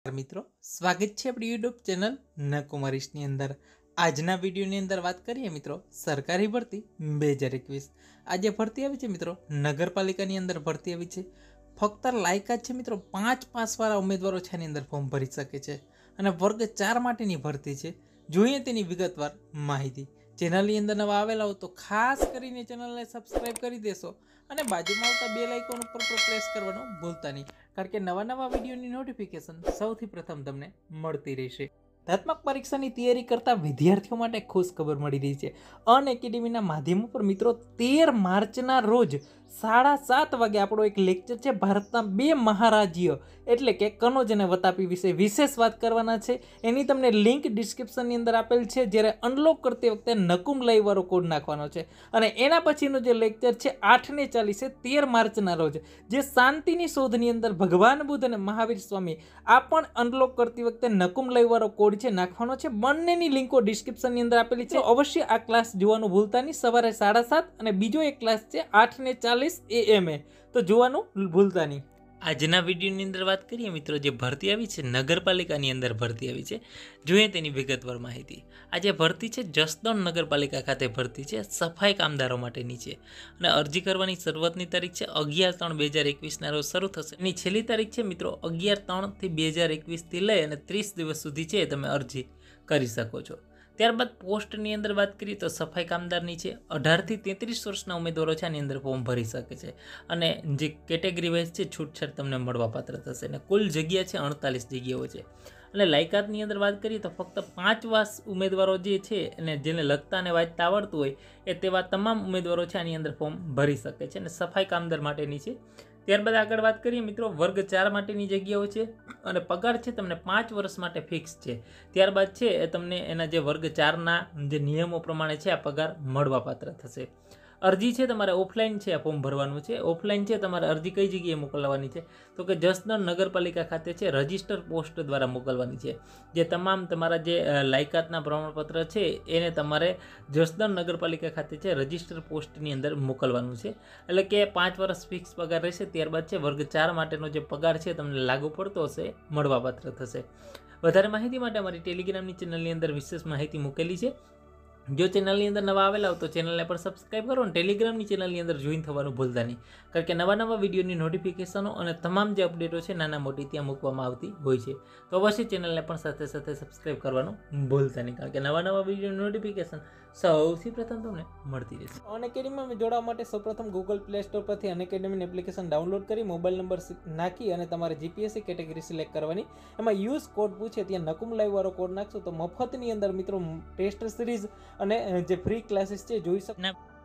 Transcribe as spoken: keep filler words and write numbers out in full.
મિત્રો સ્વાગત છે આપણી યુટ્યુબ ચેનલ નકુમારીશની અંદર। આજના વિડીયોની અંદર વાત કરીએ મિત્રો સરકારી ભરતી બે હજાર એકવીસ। આજે ભરતી આવી છે મિત્રો નગરપાલિકાની અંદર ભરતી આવી છે। ફક્ત લાયકાત છે મિત્રો પાંચ પાસવાળા ઉમેદવારો છે એની અંદર ફોર્મ ભરી શકે છે અને વર્ગ ચાર માટેની ભરતી છે। જોઈએ તેની વિગતવાર માહિતી। ચેનલની અંદર નવા આવેલા હો તો ખાસ કરીને ચેનલને સબસ્ક્રાઈબ કરી દેશો અને બાજુમાં આવતા બેલ આઇકોન ઉપર પર પ્રેસ કરવાનું ભૂલતા નહીં, કારણ કે નવા નવા વિડીયોની નોટિફિકેશન સૌથી પ્રથમ તમને મળતી રહેશે। સ્પર્ધાત્મક પરીક્ષાની તૈયારી કરતા વિદ્યાર્થીઓ માટે ખુશ ખબર મળી રહી છે। અન એકેડેમીના માધ્યમો પર મિત્રો તેર માર્ચના રોજ સાડા સાત વાગે આપણો એક લેક્ચર છે ભારતના બે મહારાજ્ય એટલે કે કનોજ અને વતાપી વિશે વિશેષ વાત કરવાના છે। એની તમને લિંક ડિસ્ક્રિપ્શનની અંદર આપેલ છે। જ્યારે અનલોક કરતી વખતે નકુમ લાઈવ વાળો કોડ નાખવાનો છે અને એના પછીનો જે લેક્ચર છે આઠ ને ચાલીસે તેર માર્ચના રોજ જે શાંતિની શોધની અંદર ભગવાન બુદ્ધ અને મહાવીર સ્વામી આ પણ અનલોક કરતી વખતે નકુમ લાઈવ વાળો કોડ છે નાખવાનો છે। બંનેની લિંકો ડિસ્ક્રિપ્શનની અંદર આપેલી છે, અવશ્ય આ ક્લાસ જોવાનું ભૂલતા નહીં। સવારે સાડા સાત અને બીજો એક ક્લાસ છે આઠ ને ચાલીસ એએમ એ, તો જોવાનું ભૂલતા નહીં। આજના વિડીયોની અંદર વાત કરીએ મિત્રો જે ભરતી આવી છે નગરપાલિકાની અંદર ભરતી આવી છે, જોઈએ તેની વિગતવાર માહિતી। આજે ભરતી છે જસદણ નગરપાલિકા ખાતે ભરતી છે સફાઈ કામદારો માટેની છે અને અરજી કરવાની શરૂઆતની તારીખ છે અગિયાર ત્રણ બે હજાર એકવીસના રોજ શરૂ થશે। એની છેલ્લી તારીખ છે મિત્રો અગિયાર ત્રણથી બે હજાર એકવીસથી લઈ અને ત્રીસ દિવસ સુધી છે તમે અરજી કરી શકો છો। ત્યારબાદ પોસ્ટની અંદર વાત કરીએ તો સફાઈ કામદારની છે અઢારથી તેત્રીસ વર્ષના ઉમેદવારો છે આની અંદર ફોર્મ ભરી શકે છે અને જે કેટેગરી વાઇઝ છે છૂટછાટ તમને મળવાપાત્ર થશે અને કુલ જગ્યા છે અડતાલીસ જગ્યાઓ છે। અને લાયકાતની અંદર વાત કરીએ તો ફક્ત પાંચ વાસ ઉમેદવારો જે છે અને જેને લખતા અને વાંચતા આવડતું હોય એ તેવા તમામ ઉમેદવારો છે આની અંદર ફોર્મ ભરી શકે છે અને સફાઈ કામદાર માટેની છે। ત્યારબાદ આગળ વાત કરીએ મિત્રો વર્ગ ચાર માટેની જગ્યાઓ છે અને પગાર છે તમને પાંચ વર્ષ માટે ફિક્સ છે। ત્યારબાદ છે એ તમને એના જે વર્ગ ચારના જે નિયમો પ્રમાણે છે આ પગાર મળવાપાત્ર થશે। અરજી છે તમારે ઓફલાઈન છે આ ફોર્મ ભરવાનું છે। ઓફલાઈન છે તમારે અરજી કઈ જગ્યાએ મોકલવાની છે તો કે જસદણ નગરપાલિકા ખાતે છે રજિસ્ટર પોસ્ટ દ્વારા મોકલવાની છે। જે તમામ તમારા જે લાયકાતના પ્રમાણપત્ર છે એને તમારે જસદણ નગરપાલિકા ખાતે છે રજિસ્ટર પોસ્ટની અંદર મોકલવાનું છે, એટલે કે પાંચ વર્ષ ફિક્સ પગાર રહેશે। ત્યારબાદ છે વર્ગ ચાર માટેનો જે પગાર છે તમને લાગુ પડતો હશે મળવાપાત્ર થશે। વધારે માહિતી માટે અમારી ટેલિગ્રામની ચેનલની અંદર વિશેષ માહિતી મૂકેલી છે। જો ચેનલની અંદર નવા આવેલા હો તો ચેનલને પણ સબસ્ક્રાઈબ કરો અને ટેલિગ્રામની ચેનલની અંદર જોઈન થવાનું ભૂલતા નહીં, કારણ કે નવા નવા વિડીયોની નોટિફિકેશનો અને તમામ જે અપડેટો છે નાના મોટી ત્યાં મૂકવામાં આવતી હોય છે। તો અવશ્ય ચેનલને પણ સાથે સાથે સબસ્ક્રાઈબ કરવાનું ભૂલતા નહીં, કારણ કે નવા નવા વિડીયોની નોટિફિકેશન સૌથી પ્રથમ તમને મળતી રહેશે। અનએકેડમીમાં જોડાવા માટે સૌપ્રથમ ગૂગલ પ્લે સ્ટોર પરથી અનએકેડમીની એપ્લિકેશન ડાઉનલોડ કરી મોબાઈલ નંબર નાખી અને તમારે જીપીએસસી કેટેગરી સિલેક્ટ કરવાની। એમાં યુઝ કોડ પૂછે ત્યાં નકુમ લાઈવ વાળો કોડ નાખશો તો મફતની અંદર મિત્રો ટેસ્ટ સિરીઝ અને જે ફ્રી ક્લાસીસ છે જોઈ શકો।